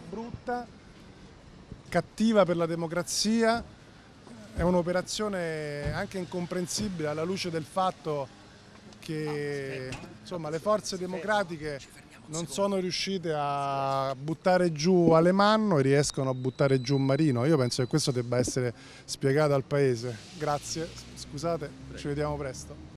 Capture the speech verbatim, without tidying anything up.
brutta, cattiva per la democrazia, è un'operazione anche incomprensibile alla luce del fatto che insomma, le forze democratiche non sono riuscite a buttare giù Alemanno e riescono a buttare giù Marino. Io penso che questo debba essere spiegato al Paese. Grazie, scusate, ci vediamo presto.